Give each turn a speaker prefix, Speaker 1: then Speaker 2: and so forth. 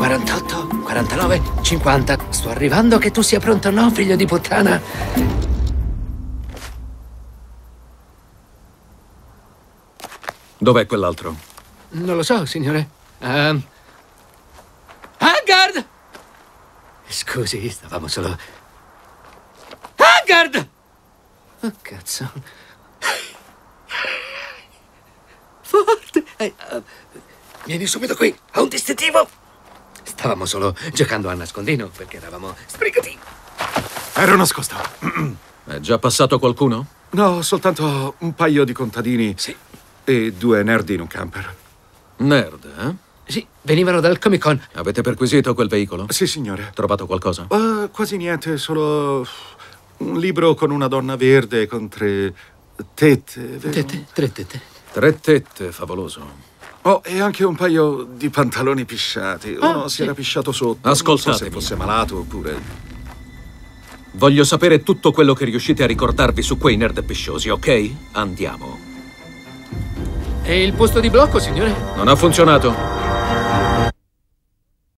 Speaker 1: 48, 49, 50. Sto arrivando, che tu sia pronto, no, figlio di puttana?
Speaker 2: Dov'è quell'altro?
Speaker 1: Non lo so, signore. Haggard! Scusi, stavamo solo... Haggard! Oh, cazzo. Forte! Vieni subito qui, ho un distintivo! Stavamo solo giocando a nascondino perché eravamo sbrigati.
Speaker 3: Ero nascosto.
Speaker 2: È già passato qualcuno?
Speaker 3: No, soltanto un paio di contadini.
Speaker 1: Sì.
Speaker 3: E 2 nerd in un camper.
Speaker 2: Nerd, eh?
Speaker 1: Sì, venivano dal Comic Con.
Speaker 2: Avete perquisito quel veicolo?
Speaker 3: Sì, signore.
Speaker 2: Trovato qualcosa?
Speaker 3: Quasi niente, solo un libro con una donna verde con 3 tette, vero?
Speaker 1: Tette, 3 tette.
Speaker 2: 3 tette, favoloso.
Speaker 3: Oh, e anche un paio di pantaloni pisciati. Uno si era pisciato sotto.
Speaker 2: Ascoltatemi.
Speaker 3: Non so se fosse malato oppure...
Speaker 2: Voglio sapere tutto quello che riuscite a ricordarvi su quei nerd pesciosi, ok? Andiamo.
Speaker 1: E il posto di blocco, signore?
Speaker 2: Non ha funzionato.